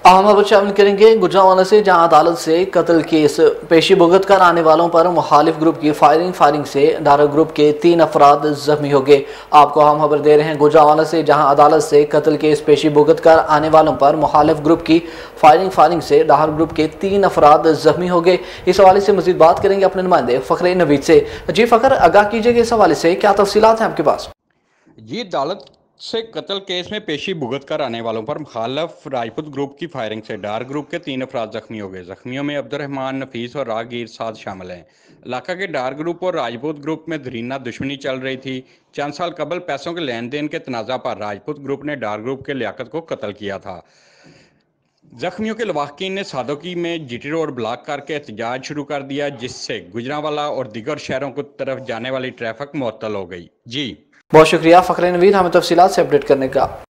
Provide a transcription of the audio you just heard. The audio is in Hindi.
अहम खबर शामिल करेंगे गुजरांवाला से, जहां अदालत से कत्ल केस पेशी भुगत कर आने वालों पर मुखालिफ ग्रुप की फायरिंग से डारा ग्रुप के 3 अफराद जख्मी हो गए। आपको अहम खबर दे रहे हैं गुजरांवाला से, जहां अदालत से कत्ल केस पेशी भुगत कर आने वालों पर मुखालिफ ग्रुप की फायरिंग से डार ग्रुप के 3 अफराद जख्मी हो गए। इस हवाले से मजीद बात करेंगे अपने नुमाइंदे फ़खर नवीद से। जी फ़खर, आगाह कीजिएगा इस हवाले से क्या तफसीलात हैं आपके पास? ये अदालत से कत्ल केस में पेशी भुगत कर आने वालों पर मुखालफ राजपूत ग्रुप की फायरिंग से डार ग्रुप के 3 अफराद जख्मी हो गए। जख्मियों में अब्दुर्रहमान, नफीस और राहगीर साद शामिल हैं। इलाका के डार ग्रुप और राजपूत ग्रुप में दरीना दुश्मनी चल रही थी। चंद साल कबल पैसों के लेन देन के तनाज़ा पर राजपूत ग्रुप ने डार ग्रुप के लियाकत को कत्ल किया था। जख्मियों के लवाहकीन ने सादोकी में जीटी रोड ब्लॉक करके एहतजाज शुरू कर दिया, जिससे गुजरांवाला और दीगर शहरों की तरफ जाने वाली ट्रैफिक मुअत्तल हो गई। जी बहुत शुक्रिया फ़खर नवीद, हमें तफसीलात से अपडेट करने का।